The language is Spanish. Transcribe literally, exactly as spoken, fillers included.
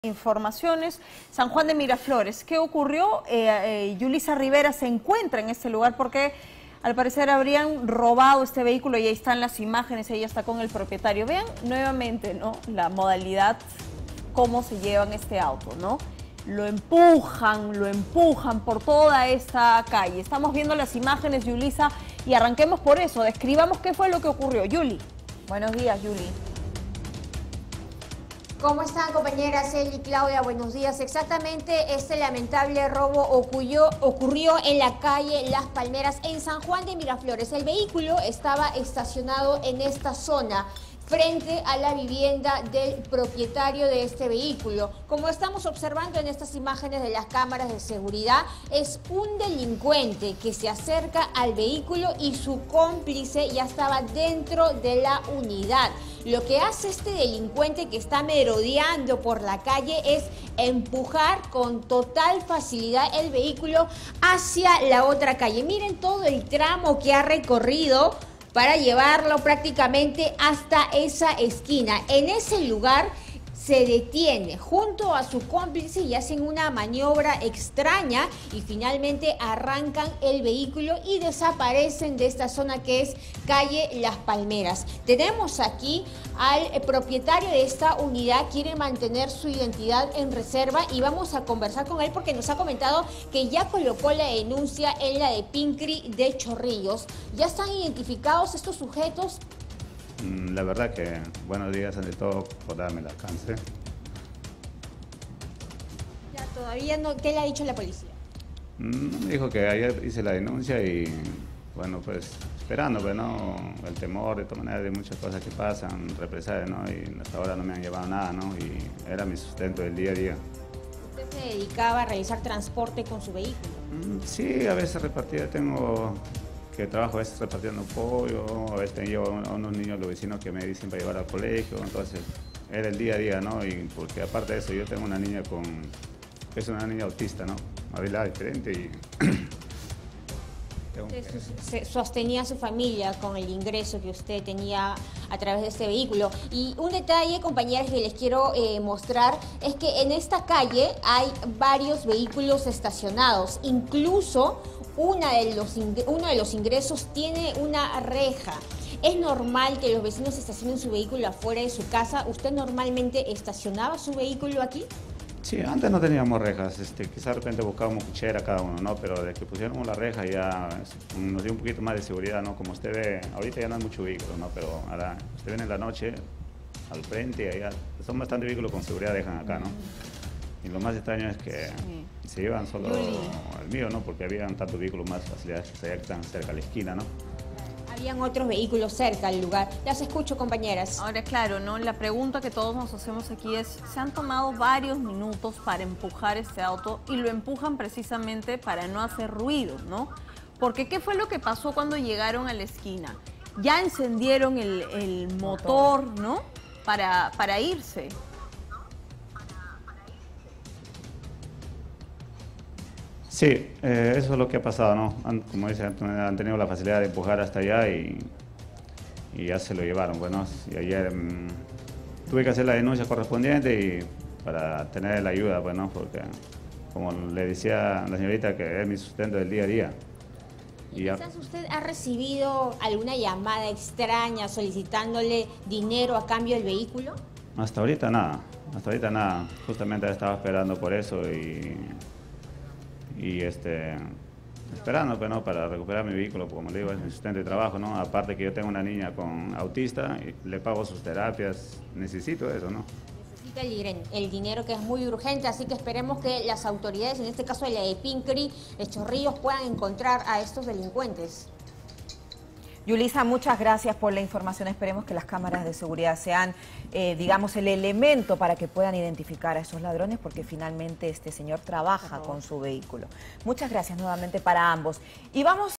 Informaciones, San Juan de Miraflores. ¿Qué ocurrió? Eh, eh, Yulisa Rivera se encuentra en este lugar porque al parecer habrían robado este vehículo y ahí están las imágenes, ella está con el propietario. Vean nuevamente, ¿no?, la modalidad, cómo se llevan este auto, ¿no? Lo empujan, lo empujan por toda esta calle. Estamos viendo las imágenes, Yulisa, y arranquemos por eso. Describamos qué fue lo que ocurrió. Yuli. Buenos días, Yuli. ¿Cómo están, compañeras Eli y Claudia? Buenos días. Exactamente, este lamentable robo ocurrió, ocurrió en la calle Las Palmeras, en San Juan de Miraflores. El vehículo estaba estacionado en esta zona, frente a la vivienda del propietario de este vehículo. Como estamos observando en estas imágenes de las cámaras de seguridad, es un delincuente que se acerca al vehículo y su cómplice ya estaba dentro de la unidad. Lo que hace este delincuente que está merodeando por la calle es empujar con total facilidad el vehículo hacia la otra calle. Miren todo el tramo que ha recorrido para llevarlo prácticamente hasta esa esquina. En ese lugar se detiene junto a su cómplice y hacen una maniobra extraña y finalmente arrancan el vehículo y desaparecen de esta zona que es calle Las Palmeras. Tenemos aquí al propietario de esta unidad, quiere mantener su identidad en reserva y vamos a conversar con él porque nos ha comentado que ya colocó la denuncia en la de Pincri de Chorrillos. ¿Ya están identificados estos sujetos? La verdad que buenos días ante todo por darme el alcance. Ya todavía no, ¿qué le ha dicho la policía? Me dijo que ayer hice la denuncia y bueno, pues esperando, pero no, el temor de todas maneras de muchas cosas que pasan, represalias, ¿no? Y hasta ahora no me han llevado nada, ¿no? Y era mi sustento del día a día. ¿Usted se dedicaba a realizar transporte con su vehículo? Sí, a veces repartida tengo... que trabajo a veces repartiendo pollo, a veces llevo a unos niños, los vecinos que me dicen para llevar al colegio, entonces era el día a día, ¿no? Y porque aparte de eso yo tengo una niña con, es una niña autista, ¿no? Habilidad diferente y... Se sostenía su familia con el ingreso que usted tenía a través de este vehículo. Y un detalle, compañeras, que les quiero eh, mostrar es que en esta calle hay varios vehículos estacionados, incluso Una de los uno de los ingresos tiene una reja. ¿Es normal que los vecinos estacionen su vehículo afuera de su casa? ¿Usted normalmente estacionaba su vehículo aquí? Sí, antes no teníamos rejas, este, quizás de repente buscábamos cuchera cada uno, ¿no? Pero desde que pusiéramos la reja ya nos dio un poquito más de seguridad, ¿no? Como usted ve, ahorita ya no hay mucho vehículo, ¿no? Pero ahora usted viene en la noche al frente y allá son bastante vehículos con seguridad dejan acá, ¿no? Y lo más extraño es que sí. se llevan solo Yuli. el mío, ¿no? Porque habían tantos vehículos más facilidades que están cerca a la esquina, ¿no? Habían otros vehículos cerca al lugar. Las escucho, compañeras. Ahora, claro, ¿no? La pregunta que todos nos hacemos aquí es, se han tomado varios minutos para empujar este auto y lo empujan precisamente para no hacer ruido, ¿no? Porque ¿qué fue lo que pasó cuando llegaron a la esquina? Ya encendieron el, el motor, ¿no? Para, para irse. Sí, eh, eso es lo que ha pasado, ¿no? Han, como dicen, han tenido la facilidad de empujar hasta allá y, y ya se lo llevaron. Bueno, y ayer mmm, tuve que hacer la denuncia correspondiente y para tener la ayuda, pues, ¿no? Porque, como le decía la señorita, que es mi sustento del día a día. Y quizás usted ha recibido alguna llamada extraña solicitándole dinero a cambio del vehículo. Hasta ahorita nada, hasta ahorita nada. Justamente estaba esperando por eso y... y este, esperando pues, ¿no? para recuperar mi vehículo, como le digo, es mi sustento de trabajo, ¿no? Aparte que yo tengo una niña con autista, y le pago sus terapias, necesito eso, ¿no? Necesita el, el dinero que es muy urgente, así que esperemos que las autoridades, en este caso de la de Pincri, de Chorrillos, puedan encontrar a estos delincuentes. Yulisa, muchas gracias por la información. Esperemos que las cámaras de seguridad sean, eh, digamos, el elemento para que puedan identificar a esos ladrones, porque finalmente este señor trabaja con su vehículo. Muchas gracias nuevamente para ambos. Y vamos